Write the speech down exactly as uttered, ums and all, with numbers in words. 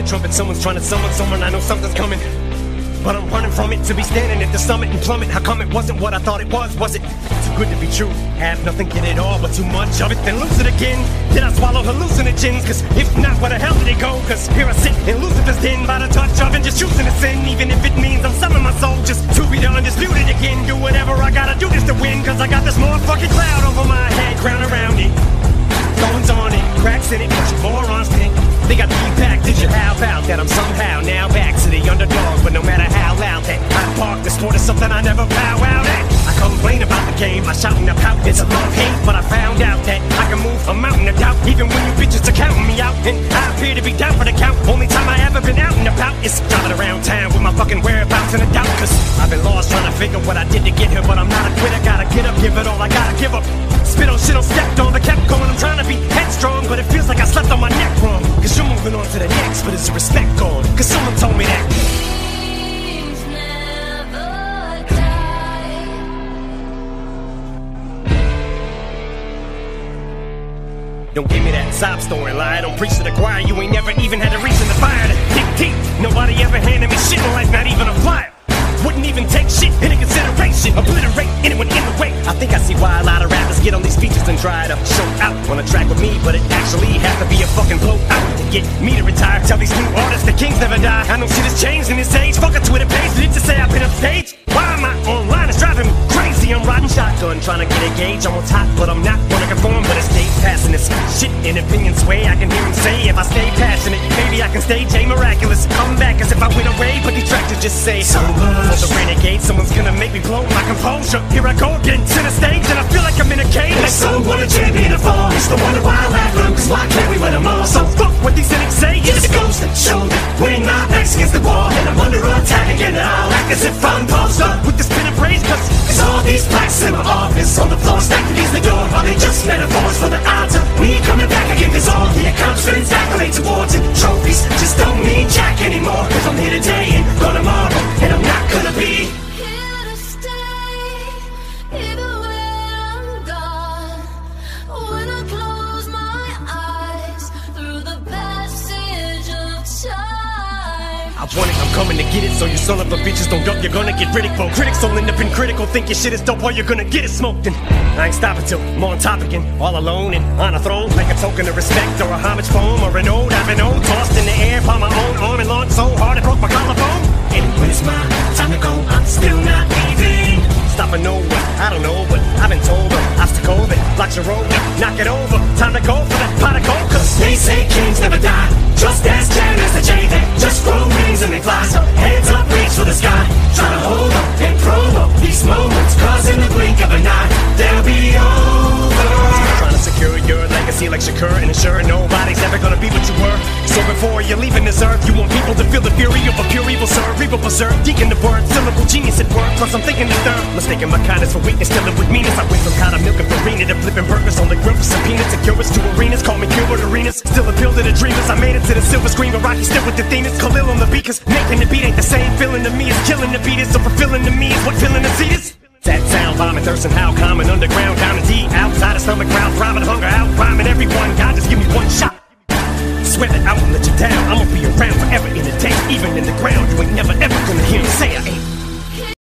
trumpet, someone's trying to summon someone, I know something's coming. But I'm running from it, to be standing at the summit and plummet. How come it wasn't what I thought it was? Was it too good to be true? Have nothing, get it all, but too much of it, then lose it again. Did I swallow hallucinogens? Cause if not, where the hell did it go? Cause here I sit in Lucifer's den by the touch of and just choosing to sin. Even if it means I'm selling my soul just to be the undisputed again. Do whatever I gotta do just to win. Cause I got this motherfucking cloud over my head, crown around it. Thorns on it, cracks in it, but you morons think they got the pack. Did you how about that? I'm somehow now back to the underdog. But no matter how loud that I park, the sport is something I never bow out at. I complain about the game, I shout and I pout. It's a love hate, but I found out that I can move a mountain of doubt. Even when you bitches are counting me out, and I appear to be down for the count. Only time I ever been out and about is driving around town with my fucking whereabouts in a doubt. Cause I've been lost trying to figure what I did to get here, but I'm not a quitter. Gotta get up, give it all I gotta give up. Spit on shit on stepped on, but kept going. I'm trying to be headstrong, but it feels like I slept on my neck wrong. Cause you're moving on to the next, but is the respect gone? Cause someone told me that dreams never die. Don't give me that sob story lie. Don't preach to the choir. You ain't never even had a reason to fire the deep teeth. Nobody ever handed me shit in life, not even a flyer. Wouldn't even take shit into consideration. Obliterate anyone in the way. I think I see why a lot of rappers get on these features and try to show out on a track with me, but it actually has to be a fucking blowout to get me to retire. Tell these new artists the kings never die. I know shit has changed in this age. Fuck a Twitter page. Did it to say I've been upstage? Why am I online? It's driving me crazy. I'm riding shotgun, trying to get a gauge. I'm on top, but I'm not gonna conform. But it stays passing this shit in opinion sway. I can hear him say, if I stay passionate, maybe I can stay J Miraculous. Come back as if I went away, but detractors just say so much. For the renegade, someone's gonna make me blow my composure. Here I go again to the stage, and I feel like I'm in a cage. They so want a champion to fall. It's the wonder why I laugh from. Cause why can't we win them all? So fuck what these cynics say. It's a ghost that showed me when my back's against the wall and I'm under attack again, and I'll act as if I'm posed up with the spin and praise. Cause Cause all these plaques in my office on the floor stacked against the door, are they just metaphors for the altar? We ain't coming back again, cause all the accomplishments, accolades, awards, and trophies just don't mean jack anymore. Cause I'm here today and gone tomorrow, and I'm not gonna be Here to stay, even when I'm gone. When I close my eyes through the passage of time. I want it, I'm coming to get it. So you son of a bitches don't duck, you're gonna get ridicule. Critics will end up in critical, think your shit is dope, or you're gonna get it smoked. And I ain't stopping till I'm on top again, all alone and on a throne, like a token of respect or a homage poem or an ode I've been owed. Tossed in the air by my own arm and launched so hard it broke my collarbone. And when it's my time to go, I'm still not leaving. Stopping nowhere, I don't know, but I've been told an obstacle that blocks your road. Knock it over, time to go for that pot of gold. Cause they say kings never die, just as Jan as the J that just grow wings and they fly. So hands up, reach for the sky, try to hold up and promote these moments, cause in the blink of an eye they'll be over. Trying to secure your legacy like Shakur and ensure nobody's ever gonna be what you were. So before you're leaving this earth, you want people to feel the fury of a pure evil serve. Evil preserve, deacon the word, syllable genius at work. Plus I'm thinking the third, mistaking my kindness for weakness, still with meanness. I went from powder milk and farina to flipping burgers on the grill for some peanuts and cures to arenas. Call me Gilbert Arenas, still appeal to the dreamers. I made it to the silver screen, but Rocky still with the themes. Khalil on the beat, cause making the beat ain't the same feeling to me as killing the beat is. So fulfilling to me is what filling the seat is. That sound, bombing, thirst, and how common underground, down and deep, outside of stomach, ground, throbbing, hunger, out, rhyming everyone. God, just give me one shot.